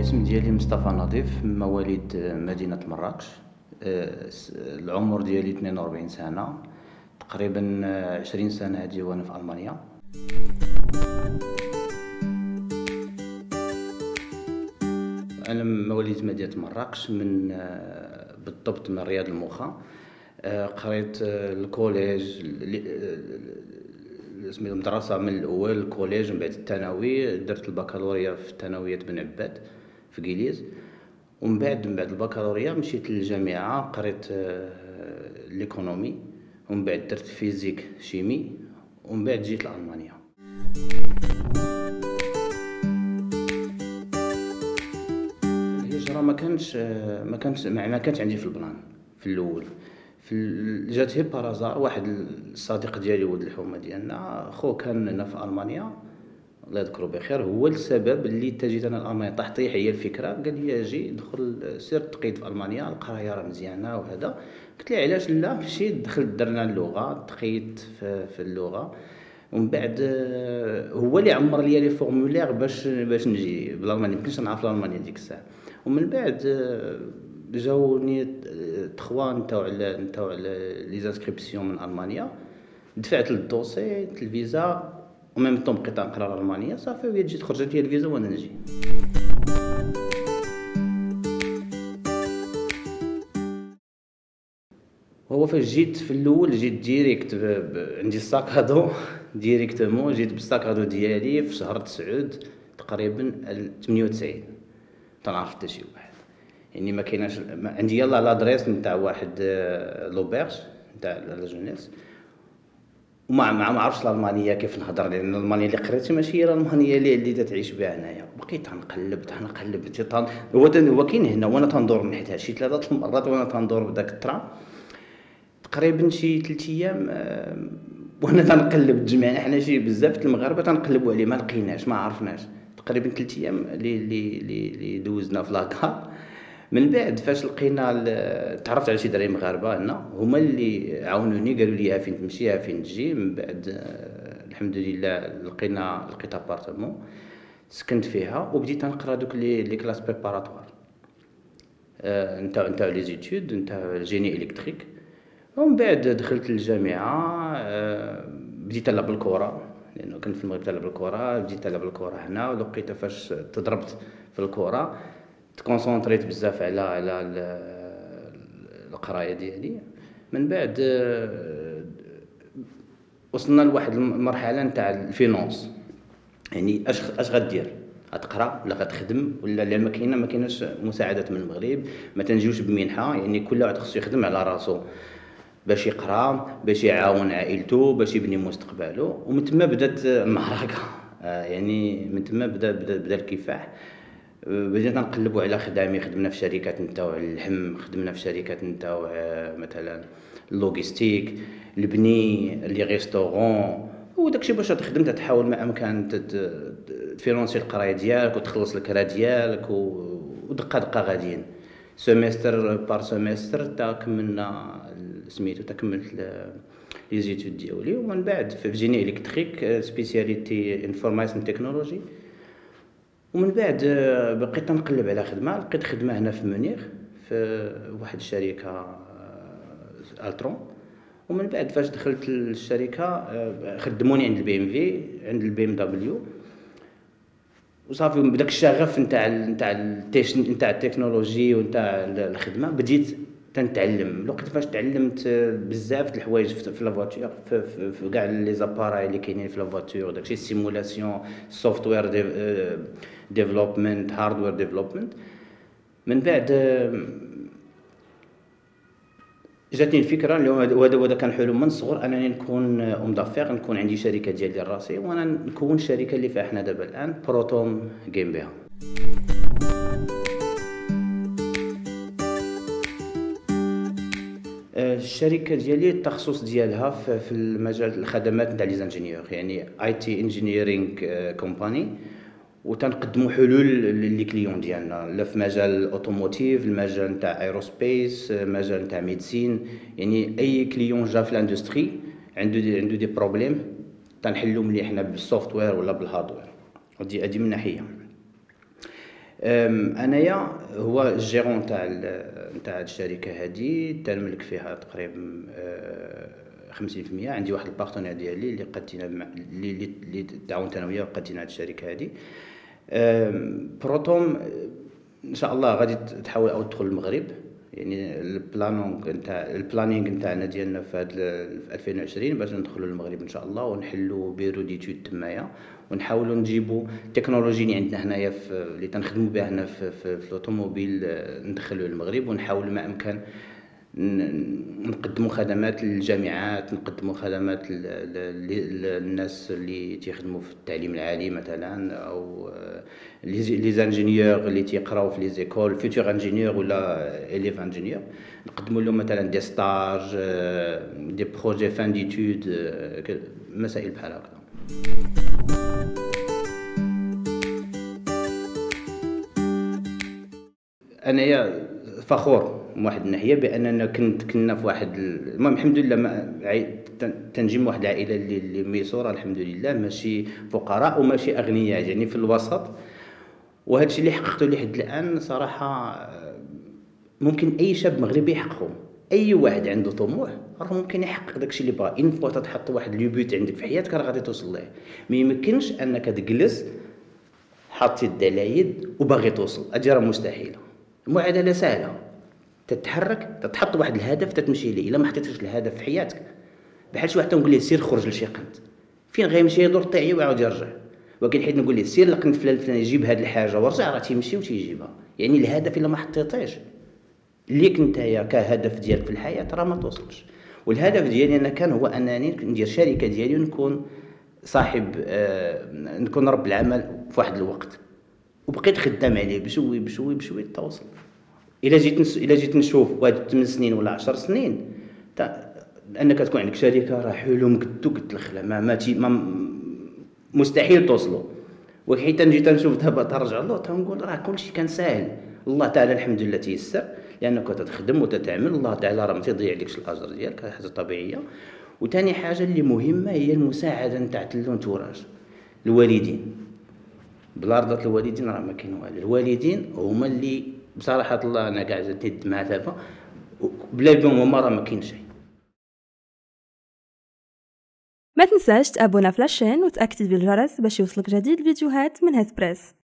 الاسم ديالي مصطفى نظيف، مواليد مدينة مراكش. العمر ديالي 42 سنة تقريبا. 20 سنة هادي وانا في ألمانيا. أنا مواليد مدينة مراكش، من بالضبط من رياض الموخا. قريت الكوليج، سميتو المدرسة من الأول، الكوليج من بعد الثانوي. درت البكالوريا في ثانوية بن عباد في كيليز، ومن بعد البكالوريا مشيت للجامعة، قريت ليكونومي، ومن بعد درت فيزيك شيمي، ومن بعد جيت لألمانيا. الهجرة ما كانش عندي في البلان في الاول. جات غير بارازار. واحد الصديق ديالي ولد الحومه ديالنا، خو كان هنا في المانيا الله يذكره بخير، هو السبب اللي تجيت انا لالمانيا. طاح طيح هي الفكره، قال لي اجي دخل سير تقيد في المانيا، القرايه راه مزيانه وهذا. قلت له علاش لا. مشيت دخلت درنا اللغه، تقيت في اللغه، ومن بعد هو اللي عمر لي لي فورمولير باش نجي بالالمانيا. مكنتش نعرف الالمانيا ديك الساعه. ومن بعد جاوني تخوا نتاو على لي زانسكريبسيون من المانيا، دفعت للدوسي الفيزا، وميم طون بقيت نقرا الالمانيه صافي. وهي جيت خرجت لي الفيزا وانا نجي. هو فاش جيت في الاول جيت ديريكت عندي الساكادو ديريكتومون. جيت بالساكادو ديالي في شهر 9 تقريبا 98، تنعرف حتى شي واحد. يعني ما كايناش عندي يلاه لادريس نتاع واحد لوبيرج نتاع لا جونيس، وما عرفتش الالمانيه كيف نهضر، لان الالمانيه اللي قريتها ماشي هي الالمانيه اللي تتعيش بها هنايا. بقيت تنقلب هو كاين هنا، وانا تندور من حيتها شي 3 المرات وانا تندور بداك الترام. تقريبا شي 3 ايام وانا تنقلب. تجمعنا حنا شي بزاف المغاربه تنقلبوا عليه، ما لقيناش، ما عرفناش. تقريبا 3 ايام اللي دوزنا في لاكار. من بعد فاش لقينا تعرفت على شي دراري مغاربه هنا، هما اللي عاونوني، قالوا لي فين تمشي فين تجي. من بعد الحمد لله لقيت ابارتمون سكنت فيها، وبديت نقرا دوك لي كلاس بريباراتوار نتاع لي زيتود نتاع الجيني الكتريك. ومن بعد دخلت للجامعه، بديت نلعب الكره، لانه كنت في المغرب تلعب الكره. بديت نلعب الكره هنا، ولقيت فاش تضربت في الكره تكونسونطريت بزاف على القرايه ديالي. من بعد وصلنا لواحد المرحله نتاع الفينونس، يعني اش غدير، غتقرا ولا غتخدم ولا لا. ما كايناش مساعدات من المغرب، ما تنجيوش بمنحه. يعني كل واحد خصو يخدم على راسو باش يقرا، باش يعاون عائلته، باش يبني مستقبله. ومن تما بدات المعركه. يعني من تما بدا الكفاح. بدينا نقلبوا على خدمنا في شركات نتاع اللحم، خدمنا في شركات نتاع مثلا اللوجيستيك، البني لي ريستورون وداكشي. باش تخدم تحاول ما امكن تفينونسي القرايه ديالك وتخلص الكرا ديالك، ودقه غاديين سيمستر بار سيمستر كملنا سميتو كملت لي زيتود ديالي. ومن بعد في جيني الكتريك سبيسياليتي انفورماسيون تكنولوجي. ومن بعد بقيت نقلب على خدمه، لقيت خدمه هنا في مونيغ في واحد الشركه الترون. ومن بعد فاش دخلت الشركه خدموني عند البي ام في، عند البي ام دبليو، وصافي بداك الشغف نتاع التكنولوجي ونتاع الخدمه. بديت تنتعلم. لقيت فاش تعلمت بزاف د الحوايج في لا فواتور، في كاع لي زاباراي اللي كاينين في لا فواتور، داكشي سيمولاسيون، سوفتوير ديفلوبمنت، هاردوير ديفلوبمنت. من بعد جاتني الفكره اللي وهذا كان حلم من الصغر، انني نكون ام دافير، نكون عندي شركه ديالي راسي، وانا نكون شركه اللي فيها حنا دابا الان بروتوم جيم بها. الشركه ديالي التخصص ديالها في المجال الخدمات نتاع لي زانجينيور، يعني اي تي انجينيرينغ كومباني. وتنقدموا حلول لي كليون ديالنا، لا في مجال الاوتوموتيف، المجال نتاع ايروسبيس، مجال نتاع ميديسين. يعني اي كليون جا في الاندستري عنده دي بروبليم تنحلو ملي حنا بالسوفتوير ولا بالهاردوير. هادي من ناحيه. انايا هو الجيرون تاع الشركه هذه تنملك فيها تقريبا 50%. عندي واحد البارتنير ديالي اللي قدينا اللي تعاونت انا وياه وقدينا هذه الشركه هذه. بروتوم ان شاء الله غادي تحاول او تدخل المغرب، يعني البلانينغ نتاعنا ديالنا في هذا 2020 باش ندخلوا للمغرب ان شاء الله، ونحلوا بيرو ديتود تمايا، ونحاولوا نجيبوا التكنولوجي اللي عندنا هنايا اللي تنخدموا بها هنا في الاوتوموبيل ندخلوا للمغرب، ونحاول ما امكن نقدموا خدمات للجامعات، نقدموا خدمات للناس اللي تيخدموا في التعليم العالي مثلا، او لي زانجينيور اللي تيقراو في لي زيكول، فيوتور انجينيور ولا اليف انجينيور، نقدموا لهم مثلا دي ستاج، دي بروجي فان ديتود، مسائل بحال هكا. انايا فخور من واحد الناحيه باننا كنا في واحد المهم الحمد لله تنجي من واحد العائله اللي ميسوره الحمد لله، ماشي فقراء وماشي اغنياء، يعني في الوسط. وهذا الشيء اللي حققته لحد الان صراحه ممكن اي شاب مغربي يحققه. اي واحد عنده طموح راه ممكن يحقق داكشي اللي بغا. ان فوا تحط واحد لو بوت عندك في حياتك راه غادي توصل ليه. ما يمكنش انك تجلس حاطي الدلايد وباغي توصل، هادي راه مستحيله. المعادله سهله، تتحرك، تتحط واحد الهدف تتمشي ليه. الا ما حطيتش الهدف في حياتك بحال شي واحد تنقول ليه سير خرج لشي قنت، فين غيمشي؟ يدور طيعي ويعاود يرجع. ولكن حيت نقول ليه سير لقنت فلان الفلاني جيب هاد الحاجه ورجع، راه تيمشي وتيجيبها. يعني الهدف الا ما حطيتيش ليك نتايا كهدف ديالك في الحياه راه ما توصلش. والهدف ديالي انا كان هو انني ندير شركه ديالي ونكون صاحب نكون رب العمل في واحد الوقت، وبقيت خدام عليه بشوي بشوي بشوي توصل. الا جيت نشوف واحد 8 سنين ولا 10 سنين انك تكون عندك شركه راه حلم قد الخلا ما مستحيل توصلوا. وحيت نجي تنشوف دابا ترجع له تنقول راه كلشي كان ساهل. الله تعالى الحمد لله تيسر، لانك تخدم وتتعمل، الله تعالى راه ما تيضيع لكش الاجر ديالك، حاجه طبيعيه. وثاني حاجه اللي مهمه هي المساعده نتاع الانتوراج، الوالدين. بلا رضا الوالدين راه ما كاين والو. الوالدين هما اللي بصراحه الله انا كاع جديد مع دابا، بلا بهم هما راه ما كاين شيء. ما تنساش تابونا في لاشين وتاكد بالجرس باش يوصلك جديد الفيديوهات من هاد بريس.